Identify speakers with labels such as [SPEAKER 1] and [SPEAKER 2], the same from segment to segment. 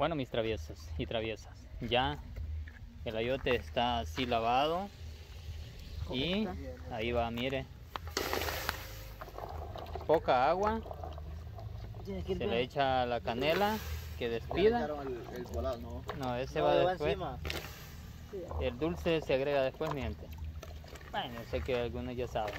[SPEAKER 1] Bueno, mis traviesos y traviesas, ya el ayote está así lavado y ahí va, mire, poca agua, se le echa la canela que despida. No, ese va después. El dulce se agrega después, mi gente. Bueno, sé que algunos ya saben,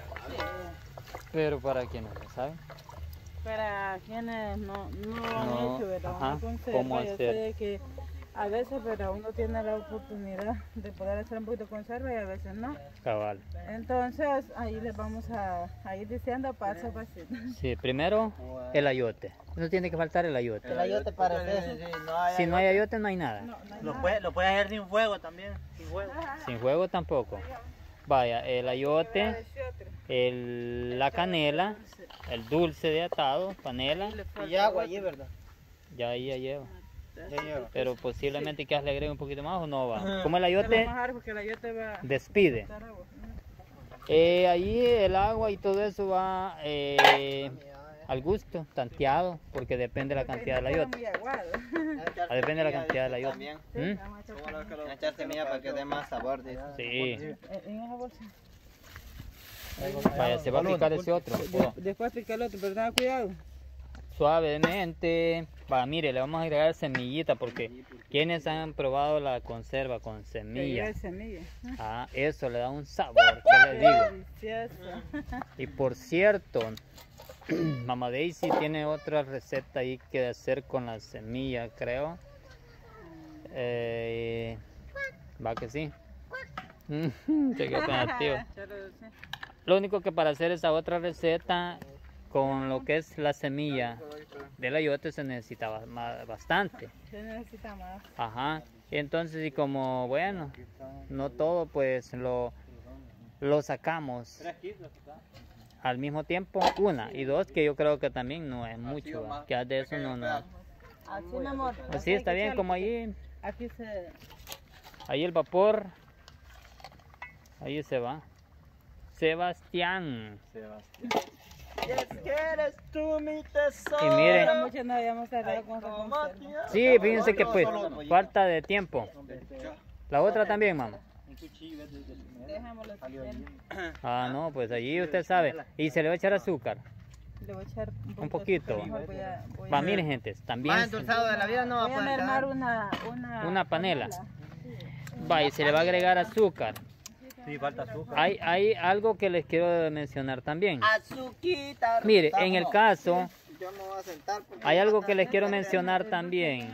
[SPEAKER 1] pero para quienes no saben.
[SPEAKER 2] Para quienes no lo han hecho, ¿verdad?
[SPEAKER 1] Ajá,
[SPEAKER 2] Una conserva,
[SPEAKER 1] ¿cómo
[SPEAKER 2] yo
[SPEAKER 1] hacer?
[SPEAKER 2] sé que a veces, pero uno tiene la oportunidad de poder hacer un poquito de conserva y a veces no.
[SPEAKER 1] Cabal.
[SPEAKER 2] Entonces, ahí les vamos a ir diciendo paso a pasito.
[SPEAKER 1] Sí, primero el ayote. No tiene que faltar el ayote.
[SPEAKER 3] El ayote parece.
[SPEAKER 1] Si no hay ayote, no hay nada.
[SPEAKER 3] Lo puedes hacer sin fuego también. Sin fuego.
[SPEAKER 1] Sin fuego tampoco. Vaya, el ayote, la canela, el dulce de atado, panela.
[SPEAKER 3] Y agua allí, ¿verdad?
[SPEAKER 1] Ya ahí ya lleva.
[SPEAKER 3] Ya lleva.
[SPEAKER 1] Pero posiblemente que le agregue un poquito más o no va. Como el
[SPEAKER 2] Se
[SPEAKER 1] ayote
[SPEAKER 2] va a mojar porque el ayote va a
[SPEAKER 1] despide.
[SPEAKER 2] dar agua.
[SPEAKER 1] Ahí el agua y todo eso va al gusto, tanteado, porque depende de la cantidad del ayote.
[SPEAKER 2] Muy aguado.
[SPEAKER 1] Depende de la cantidad del ayote.
[SPEAKER 3] También.
[SPEAKER 1] ¿Mm?
[SPEAKER 2] Vamos a echar
[SPEAKER 3] Echar semilla para que dé más sabor. Dice.
[SPEAKER 1] Sí.
[SPEAKER 2] en esa bolsa.
[SPEAKER 1] Vaya, se va a picar ese otro.
[SPEAKER 2] Después picar el otro, pero tenga cuidado.
[SPEAKER 1] Suavemente. Va, mire, le vamos a agregar semillita porque quienes han probado la conserva con
[SPEAKER 2] Que
[SPEAKER 1] semilla.
[SPEAKER 2] lleve semilla.
[SPEAKER 1] Ah, eso le da un sabor, ¿qué les digo?
[SPEAKER 2] Delicioso.
[SPEAKER 1] Y por cierto, Mamá Daisy tiene otra receta ahí que hacer con la semilla, creo. Va que sí. Se quedó pensativo. Lo único que para hacer esa otra receta con lo que es la semilla del ayote se necesitaba bastante.
[SPEAKER 2] Se necesita más.
[SPEAKER 1] Ajá. Entonces, y como bueno, no todo pues lo sacamos al mismo tiempo, una y dos, que yo creo que también no es mucho, ¿va? Que de eso no.
[SPEAKER 2] Así, mi amor.
[SPEAKER 1] Así está bien, como ahí,
[SPEAKER 2] Aquí se...
[SPEAKER 1] ahí el vapor, ahí se va. Sebastián.
[SPEAKER 3] Que eres tú mi tesoro.
[SPEAKER 1] Y miren,
[SPEAKER 2] Mucho no habíamos tardado con esa conserva.
[SPEAKER 1] sí, fíjense que pues falta de tiempo. La otra también, mamá.
[SPEAKER 2] Dejémoslo bien.
[SPEAKER 1] Ah, no, pues allí usted sabe. Y se le va a echar azúcar.
[SPEAKER 2] Le voy a echar
[SPEAKER 1] Un poquito.
[SPEAKER 2] de azúcar. Mejor voy
[SPEAKER 1] Va,
[SPEAKER 2] a-
[SPEAKER 1] miren, gente, también
[SPEAKER 3] Más endulzado de la vida no va a
[SPEAKER 2] voy a
[SPEAKER 3] poder
[SPEAKER 2] mermar
[SPEAKER 3] quedar.
[SPEAKER 2] una
[SPEAKER 1] panela. Va, y se le va a agregar azúcar.
[SPEAKER 3] Sí, falta azúcar.
[SPEAKER 1] Hay algo que les quiero mencionar también.
[SPEAKER 3] Azuquita.
[SPEAKER 1] Mire, en el caso,
[SPEAKER 3] Yo me voy a sentar porque
[SPEAKER 1] hay algo que les quiero mencionar también.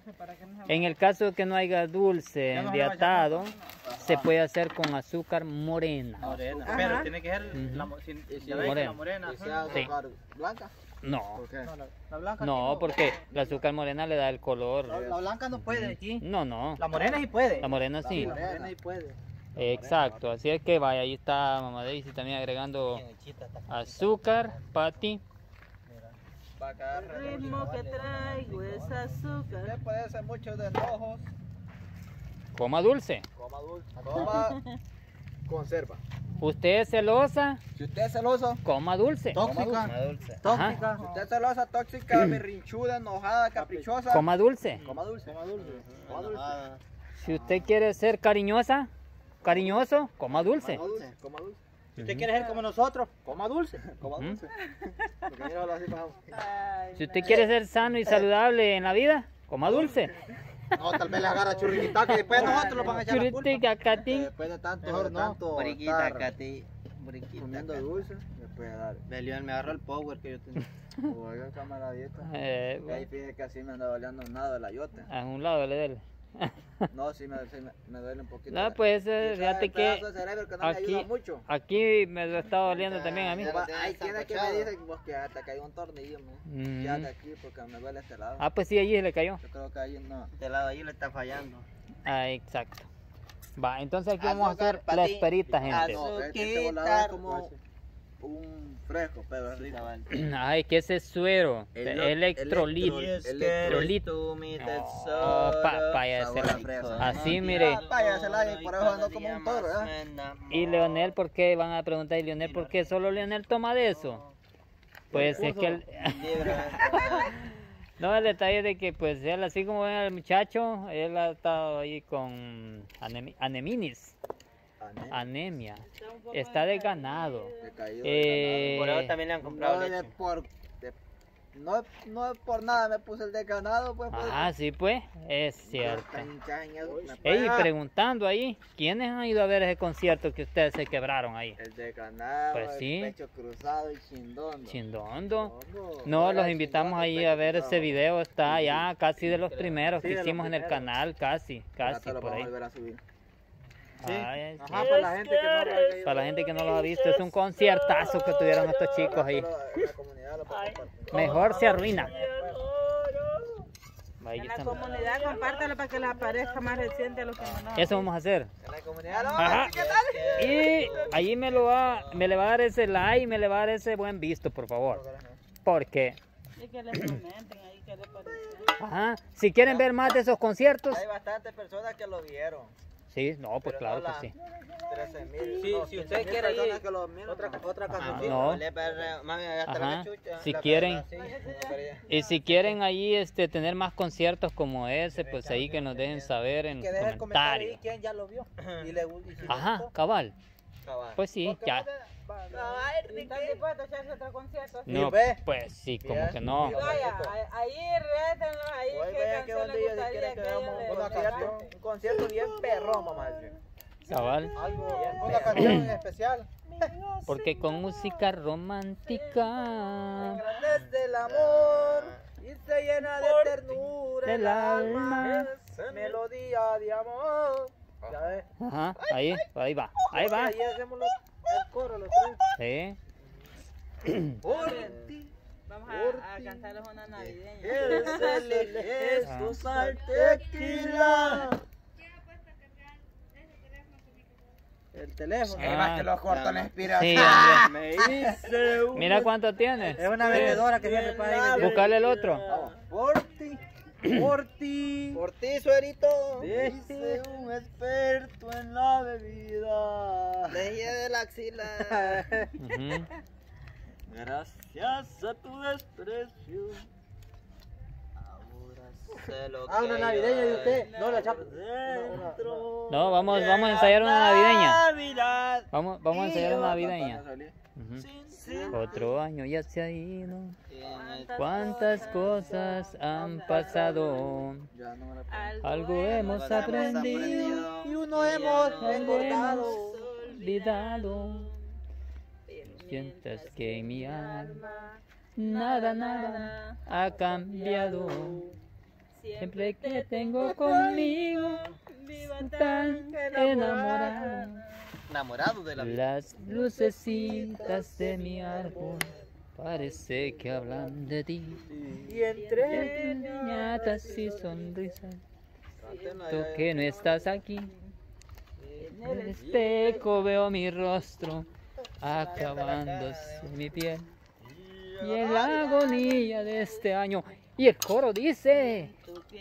[SPEAKER 1] En el caso de que no haya dulce de atado, se puede hacer con azúcar morena.
[SPEAKER 3] Morena.
[SPEAKER 2] Ajá.
[SPEAKER 3] Pero tiene que ser la, ya ves que
[SPEAKER 1] Morena.
[SPEAKER 3] la morena.
[SPEAKER 1] Sí.
[SPEAKER 3] azúcar blanca.
[SPEAKER 1] No,
[SPEAKER 3] La blanca
[SPEAKER 1] no,
[SPEAKER 3] aquí
[SPEAKER 1] porque la azúcar morena le da el color.
[SPEAKER 3] La blanca no puede aquí.
[SPEAKER 1] No,
[SPEAKER 3] La morena sí puede.
[SPEAKER 1] la morena sí.
[SPEAKER 3] La morena sí puede.
[SPEAKER 1] Exacto, así es que vaya, ahí está Mamá Daisy también agregando
[SPEAKER 3] Bien hechita está.
[SPEAKER 1] azúcar, Pati.
[SPEAKER 3] Va a quedar
[SPEAKER 2] El ritmo que traigo es azúcar.
[SPEAKER 3] Usted puede hacer muchos de enojos.
[SPEAKER 1] Coma dulce.
[SPEAKER 3] Coma dulce. Coma conserva.
[SPEAKER 1] Usted es celosa,
[SPEAKER 3] Si usted es celoso,
[SPEAKER 1] coma dulce.
[SPEAKER 3] tóxica. Tóxica. Si usted es celosa, tóxica, berrinchuda, enojada, caprichosa.
[SPEAKER 1] Coma dulce.
[SPEAKER 3] Coma dulce. Coma dulce. Coma dulce.
[SPEAKER 1] Si usted quiere ser cariñosa, cariñoso, coma dulce.
[SPEAKER 3] Coma dulce. Coma dulce. Si usted quiere ser como nosotros, coma dulce. Coma dulce. Porque míralo así, bajamos.
[SPEAKER 2] Ay,
[SPEAKER 1] Si usted quiere ser sano y saludable en la vida, coma dulce.
[SPEAKER 3] No, tal vez le agarra churriquita que después nosotros lo van a echar la culpa.
[SPEAKER 1] Churitica, Cati.
[SPEAKER 3] Después de tanto,
[SPEAKER 4] Boriquita, Katy. Boriquita.
[SPEAKER 3] poniendo dulce, después dar.
[SPEAKER 4] León me agarró el power que yo tenía.
[SPEAKER 3] Oiga, camaradita. Y ahí
[SPEAKER 1] Bueno,
[SPEAKER 3] fíjate que así me anda doliendo nada del ayote.
[SPEAKER 1] a un lado le dele.
[SPEAKER 3] No, sí me duele un poquito.
[SPEAKER 1] No, pues fíjate
[SPEAKER 3] el
[SPEAKER 1] que
[SPEAKER 3] pedazo de cerebro que no me ayuda mucho.
[SPEAKER 1] aquí me lo está doliendo también a mí.
[SPEAKER 3] Hay quienes que me dicen vos que hasta cayó un tornillo,
[SPEAKER 1] Mm.
[SPEAKER 3] ya de aquí porque me duele este lado.
[SPEAKER 1] Ah, pues sí, allí se le cayó.
[SPEAKER 3] Yo creo que ahí no.
[SPEAKER 4] De lado ahí le está fallando.
[SPEAKER 1] Ah, exacto. Va, entonces aquí vamos a hacer
[SPEAKER 4] Azúcar,
[SPEAKER 1] la
[SPEAKER 4] Pati.
[SPEAKER 1] esperita, gente.
[SPEAKER 3] No, este volado es como un fresco, pero es rico.
[SPEAKER 1] Ay, que ese es suero, electrolit.
[SPEAKER 4] Electrolit. Tú mi
[SPEAKER 1] No,
[SPEAKER 4] tesoro.
[SPEAKER 1] vaya,
[SPEAKER 3] Sabor a fresa.
[SPEAKER 1] así, mire.
[SPEAKER 3] Vaya, se la y por eso ando como un toro, ¿verdad?
[SPEAKER 1] Y Leonel, ¿por qué? Van a preguntar, ¿y Leonel por qué solo Leonel toma de eso? Pues es que No, el detalle de que pues él, así como ven al muchacho, él ha estado ahí con anemia, está desganado.
[SPEAKER 4] Por eso también le han comprado leche.
[SPEAKER 3] No es por nada me puse el desganado, pues.
[SPEAKER 1] Ah, sí, pues, es cierto. Ey, preguntando ahí, ¿quiénes han ido a ver ese concierto que ustedes se quebraron ahí?
[SPEAKER 3] El desganado,
[SPEAKER 1] Pues sí.
[SPEAKER 3] el pecho cruzado y chindondo.
[SPEAKER 1] Chindondo. No, los invitamos ahí a ver ese video, está ya casi de los primeros que hicimos en el canal, casi por ahí.
[SPEAKER 3] Sí.
[SPEAKER 1] Ay, sí.
[SPEAKER 3] Ajá, para la gente que no lo ha ido.
[SPEAKER 1] Para la gente que no lo ha visto, es un conciertazo que tuvieron estos chicos ahí. Mejor se arruina. Ahí
[SPEAKER 2] En la
[SPEAKER 1] están.
[SPEAKER 2] comunidad, compártalo para que les aparezca más reciente a los que no.
[SPEAKER 1] Eso vamos a hacer.
[SPEAKER 3] En la comunidad,
[SPEAKER 1] Ajá. Y ahí me le va a dar ese like, me le va a dar ese buen visto, por favor. Porque,
[SPEAKER 2] Y que les comenten ahí qué les pareció.
[SPEAKER 1] ajá, si quieren ver más de esos conciertos,
[SPEAKER 3] Hay bastantes personas que lo vieron.
[SPEAKER 1] sí, no, pues
[SPEAKER 3] Pero
[SPEAKER 1] claro
[SPEAKER 3] no
[SPEAKER 1] que
[SPEAKER 3] la-
[SPEAKER 1] sí.
[SPEAKER 3] 13,000.
[SPEAKER 4] Sí,
[SPEAKER 3] no,
[SPEAKER 4] si usted
[SPEAKER 3] 15,000
[SPEAKER 4] quiere ir,
[SPEAKER 3] personas que lo miran, otra
[SPEAKER 1] Ah,
[SPEAKER 3] canción.
[SPEAKER 1] no. Ajá. Si quieren, y si quieren ahí tener más conciertos como ese, pues ahí que nos dejen saber en
[SPEAKER 3] Que
[SPEAKER 1] los
[SPEAKER 3] deje el comentario ahí
[SPEAKER 1] comentarios.
[SPEAKER 3] quién ya lo vio. Y si le
[SPEAKER 1] Ajá,
[SPEAKER 3] gustó.
[SPEAKER 1] cabal.
[SPEAKER 3] Cabal.
[SPEAKER 1] Pues sí,
[SPEAKER 3] Porque
[SPEAKER 1] ya.
[SPEAKER 2] ¿Están dispuestos a echarse otro concierto?
[SPEAKER 1] No,
[SPEAKER 3] ve.
[SPEAKER 1] pues sí, como
[SPEAKER 3] Bien.
[SPEAKER 1] que no.
[SPEAKER 2] Vaya, ahí rétenlo, ahí
[SPEAKER 3] Oye,
[SPEAKER 2] qué
[SPEAKER 3] vea que
[SPEAKER 2] canción
[SPEAKER 3] donde
[SPEAKER 2] les
[SPEAKER 3] ellos
[SPEAKER 2] gustaría
[SPEAKER 3] quieren
[SPEAKER 2] que
[SPEAKER 3] que hagamos
[SPEAKER 2] ellos les
[SPEAKER 3] un concierto bien perrón, mamá.
[SPEAKER 1] Cabal.
[SPEAKER 3] Una canción en especial.
[SPEAKER 1] Porque con música romántica
[SPEAKER 3] Desde el amor y se llena de ternura
[SPEAKER 1] del
[SPEAKER 3] el alma.
[SPEAKER 1] alma.
[SPEAKER 3] Melodía de amor. Ya ves.
[SPEAKER 1] Ajá, ahí va, ahí va.
[SPEAKER 3] Ahí hacemos el coro, los tres.
[SPEAKER 1] Sí.
[SPEAKER 3] Por ti.
[SPEAKER 2] Vamos a cantarles una navideña.
[SPEAKER 3] Jesús al tequila. El teléfono.
[SPEAKER 1] Ah,
[SPEAKER 3] que lo corto la inspiración.
[SPEAKER 1] sí, hombre.
[SPEAKER 3] Me hice un...
[SPEAKER 1] Mira cuánto tiene.
[SPEAKER 3] Es una vendedora que siempre para ahí.
[SPEAKER 1] Buscarle el otro.
[SPEAKER 3] Vamos. Por ti. Por ti. Por ti, suerito. Dice un experto en la bebida. Deje de la axila.
[SPEAKER 1] Ujú.
[SPEAKER 3] Gracias a tu desprecio.
[SPEAKER 4] Ahora sé lo que
[SPEAKER 3] Una navideña de usted. No, la chapa.
[SPEAKER 1] No, vamos a ensayar una navideña.
[SPEAKER 3] Navidad.
[SPEAKER 1] Vamos a ensayar una navideña.
[SPEAKER 3] Ujú.
[SPEAKER 1] Ujú. Otro año ya se ha ido. Cuántas cosas han pasado.
[SPEAKER 3] Ya no me la
[SPEAKER 1] Algo hemos aprendido.
[SPEAKER 3] Y uno hemos
[SPEAKER 1] Algo
[SPEAKER 3] engordado.
[SPEAKER 1] hemos olvidado. Sientes que en mi alma nada ha cambiado. Siempre que tengo conmigo,
[SPEAKER 2] Viva
[SPEAKER 1] tan enamorado.
[SPEAKER 4] Enamorado de la vida.
[SPEAKER 1] Las lucecitas de mi árbol parece que hablan de ti.
[SPEAKER 3] Y entre
[SPEAKER 1] Piñatas y sonrisas, tú que no estás aquí. En el espejo veo mi rostro acabándose mi piel. Y en la agonía de este año. Y el coro dice: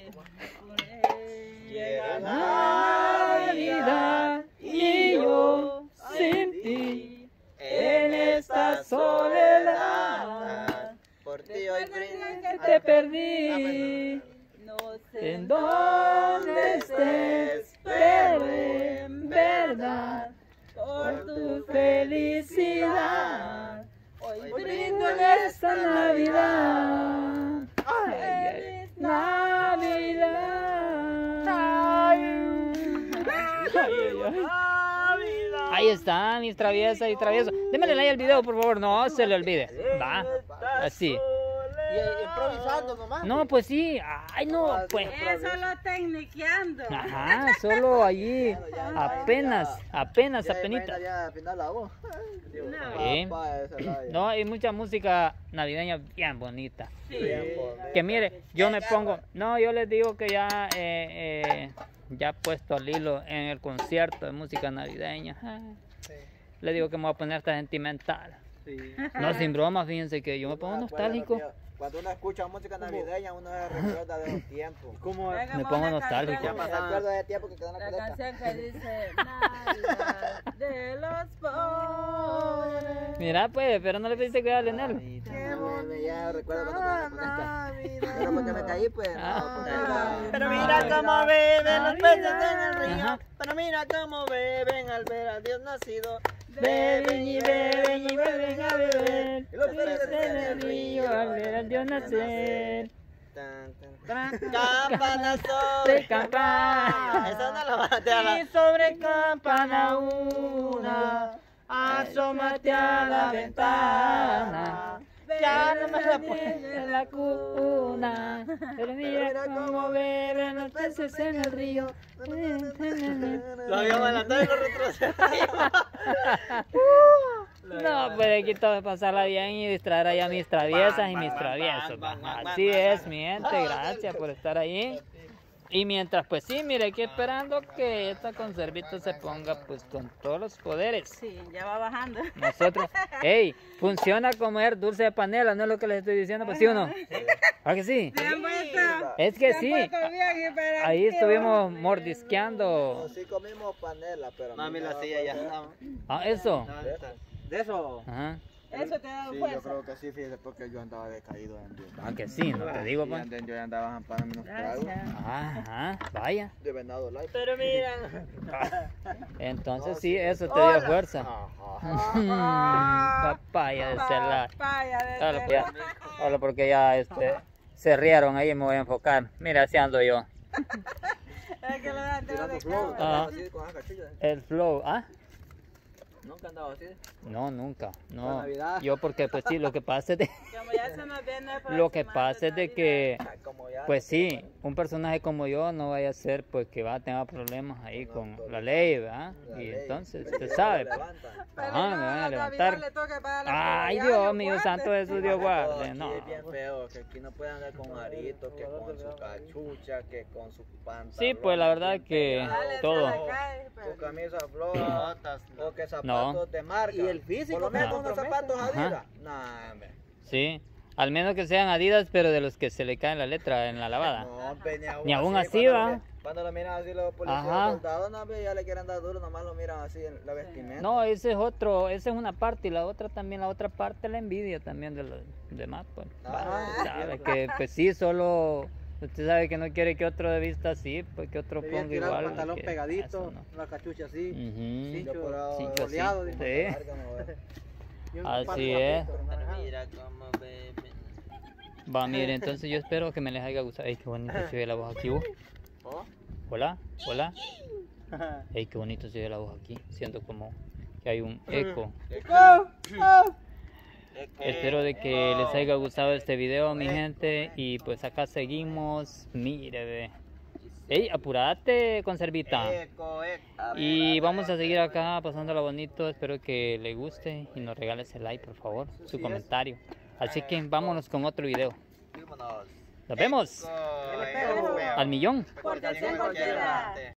[SPEAKER 3] llega
[SPEAKER 1] Navidad y yo sin ti en esta soledad.
[SPEAKER 4] Por ti hoy brindo.
[SPEAKER 1] Te perdí.
[SPEAKER 2] No sé
[SPEAKER 1] En donde estés, pero en verdad, por tu felicidad, hoy brindo en esta Navidad. Feliz Navidad. Ahí están mis traviesas y traviesos. Démele like al video, por favor, no se le olvide. Va, así.
[SPEAKER 3] Y improvisando nomás.
[SPEAKER 1] No, pues sí. Ay, no, pues.
[SPEAKER 2] Eso lo tecniqueando.
[SPEAKER 1] Ajá, solo allí, apenas, apenita.
[SPEAKER 3] Ya al final la voz.
[SPEAKER 1] Sí.
[SPEAKER 3] Papá, esa es la
[SPEAKER 1] No, hay mucha música navideña bien bonita.
[SPEAKER 3] Bien bonita.
[SPEAKER 1] Que mire, yo me pongo, no, yo les digo que ya, ya puesto al hilo en el concierto de música navideña. Les digo que me voy a poner hasta sentimental.
[SPEAKER 3] Sí.
[SPEAKER 1] No, sin broma, fíjense que yo me pongo nostálgico.
[SPEAKER 3] Cuando uno escucha música navideña, uno se recuerda de los tiempos.
[SPEAKER 2] ¿Cómo?
[SPEAKER 1] Me pongo nostálgico.
[SPEAKER 3] Ya pasaba. Recuerdo de tiempo que quedó en la
[SPEAKER 2] La
[SPEAKER 3] coleta.
[SPEAKER 2] canción que dice Navidad de los pobres.
[SPEAKER 1] Mira pues, pero no le pediste cuidado a Leonel.
[SPEAKER 3] Ya recuerdo cuando quedó en la coleta. Pero porque me caí, pues.
[SPEAKER 4] Pero mira cómo beben los peces en el río.
[SPEAKER 1] Ajá.
[SPEAKER 4] Pero mira cómo beben al ver a Dios nacido.
[SPEAKER 1] Beben y beben y vuelven a beber.
[SPEAKER 3] Y los
[SPEAKER 1] Peces en el río al ver al Dios nacer.
[SPEAKER 4] Tan, tan, tan. Campanas
[SPEAKER 1] De
[SPEAKER 4] sobre
[SPEAKER 1] campana.
[SPEAKER 4] Esa no la vas a
[SPEAKER 1] Y sobre campana una, asómate a la ventana. Ya no me la pones en la cuna. Pero mira cómo beben los peces en el río.
[SPEAKER 4] Lo habíamos adelantado y lo retrocedimos.
[SPEAKER 1] No, pues aquí todo es pasarla bien y distraer ahí a mis traviesas y mis traviesos. Así es, mi gente, gracias por estar ahí. Y mientras, pues sí, mire, aquí esperando que esta conservita se ponga pues con todos los poderes.
[SPEAKER 2] Sí, ya va bajando.
[SPEAKER 1] Nosotros, hey, funciona comer dulce de panela, ¿no es lo que les estoy diciendo? Pues sí o no. ¿Ah que sí?
[SPEAKER 2] ¿Se han puesto?
[SPEAKER 1] Es que sí.
[SPEAKER 2] Bien,
[SPEAKER 1] Ahí estuvimos mordisqueando.
[SPEAKER 3] Sí comimos panela, pero...
[SPEAKER 4] Mami, la silla ya estaba.
[SPEAKER 1] Ah, eso.
[SPEAKER 3] ¿De eso?
[SPEAKER 1] Ajá.
[SPEAKER 2] Eso te da
[SPEAKER 3] Sí, yo
[SPEAKER 2] fuerza.
[SPEAKER 3] creo que sí, fíjese, porque yo andaba decaído antes.
[SPEAKER 1] Ah, que sí, no te digo, pues.
[SPEAKER 3] Yo ya andaba jampando unos tragos
[SPEAKER 2] Gracias.
[SPEAKER 1] Ajá, vaya.
[SPEAKER 3] de venado light.
[SPEAKER 4] Pero mira.
[SPEAKER 1] Entonces sí, eso te dio fuerza. Papaya de celular.
[SPEAKER 2] Papaya de
[SPEAKER 1] Hola,
[SPEAKER 2] celular.
[SPEAKER 1] hola, porque ya se rieron ahí, me voy a enfocar. Mira, así ando yo.
[SPEAKER 2] Es que lo dan
[SPEAKER 3] Tirando
[SPEAKER 2] de
[SPEAKER 3] flow,
[SPEAKER 2] cámara.
[SPEAKER 3] así con esa cachucha.
[SPEAKER 1] El flow, ¿ah?
[SPEAKER 3] Nunca andaba así.
[SPEAKER 1] No, nunca.
[SPEAKER 3] Para
[SPEAKER 1] No.
[SPEAKER 3] Navidad.
[SPEAKER 1] Yo porque pues sí, lo que pasa es de...
[SPEAKER 2] Como ya se nos viene el
[SPEAKER 1] Lo que
[SPEAKER 2] próximo
[SPEAKER 1] pasa es de
[SPEAKER 2] Navidad.
[SPEAKER 1] que...
[SPEAKER 3] Como ya.
[SPEAKER 1] Pues sí, un personaje como yo no vaya a ser pues que va a tener problemas ahí con la ley, ¿verdad?
[SPEAKER 3] La
[SPEAKER 1] Y
[SPEAKER 3] ley.
[SPEAKER 1] entonces,
[SPEAKER 3] Pero
[SPEAKER 1] usted
[SPEAKER 3] ya
[SPEAKER 1] sabe.
[SPEAKER 3] lo
[SPEAKER 1] pues.
[SPEAKER 3] levantan.
[SPEAKER 2] Pero
[SPEAKER 1] Ajá,
[SPEAKER 2] no,
[SPEAKER 1] me van a
[SPEAKER 2] a
[SPEAKER 1] levantar.
[SPEAKER 2] Navidad le toca pagar la
[SPEAKER 1] Ay,
[SPEAKER 2] seguridad,
[SPEAKER 1] Dios
[SPEAKER 2] yo
[SPEAKER 1] mío,
[SPEAKER 2] guarde.
[SPEAKER 1] santo Jesús, Dios guarde.
[SPEAKER 3] Aquí
[SPEAKER 1] No.
[SPEAKER 3] es bien feo, que aquí no pueden andar con aritos, que con su cachucha, que con su pantalón.
[SPEAKER 1] Sí, pues la verdad que
[SPEAKER 2] Dale, se
[SPEAKER 1] todo.
[SPEAKER 2] le cae, pero-
[SPEAKER 3] Su camisa floja, o que zapatos
[SPEAKER 1] No.
[SPEAKER 3] de marca.
[SPEAKER 4] Y el físico,
[SPEAKER 3] Por lo menos
[SPEAKER 1] no.
[SPEAKER 3] unos zapatos
[SPEAKER 1] Ajá.
[SPEAKER 3] Adidas. Nah, hombre.
[SPEAKER 1] Sí, al menos que sean Adidas, pero de los que se le cae la letra en la lavada.
[SPEAKER 3] No, hombre,
[SPEAKER 1] Ni aún así,
[SPEAKER 3] cuando
[SPEAKER 1] va.
[SPEAKER 3] Cuando lo miran así los policías,
[SPEAKER 1] Ajá.
[SPEAKER 3] los soldados, no, hombre, ya le quieren dar duro, nomás lo miran así en la vestimenta.
[SPEAKER 1] No, ese es otro, esa es una parte y la otra también, la otra parte la envidia también de los demás, pues.
[SPEAKER 3] Ah,
[SPEAKER 1] Usted sabe que pues sí, solo usted sabe que no quiere que otro de vista así, pues que otro
[SPEAKER 3] Debían
[SPEAKER 1] ponga
[SPEAKER 3] tirar
[SPEAKER 1] igual.
[SPEAKER 3] el pantalón
[SPEAKER 1] que
[SPEAKER 3] pegadito,
[SPEAKER 1] eso no.
[SPEAKER 3] la cachucha así.
[SPEAKER 1] Ujú.
[SPEAKER 3] Cincho por
[SPEAKER 1] Cincho así,
[SPEAKER 3] oleado,
[SPEAKER 1] sí.
[SPEAKER 3] dice, larga, no, ve. Y un
[SPEAKER 1] Así
[SPEAKER 3] zapato
[SPEAKER 1] es.
[SPEAKER 3] bajito,
[SPEAKER 4] Pero
[SPEAKER 3] ajá.
[SPEAKER 4] mira cómo beben.
[SPEAKER 1] Va, mire, entonces yo espero que me les haya gustado. Ey, qué bonito se ve la voz aquí, ¿vos?
[SPEAKER 3] Oh.
[SPEAKER 1] Hola, hola. Ey, qué bonito se ve la voz aquí. Siento como que hay un eco. Espero de que les haya gustado este video, mi gente. Y pues acá seguimos. Mire, ve. Ey, apurate, conservita.
[SPEAKER 4] Eco, eco.
[SPEAKER 1] Y vamos a seguir acá pasándola bonito. Espero que le guste y nos regale ese like, por favor, su comentario. Así que vámonos con otro video.
[SPEAKER 4] Vámonos.
[SPEAKER 1] Nos vemos
[SPEAKER 4] Eco, eco.
[SPEAKER 1] al millón.
[SPEAKER 2] Porque siempre queda.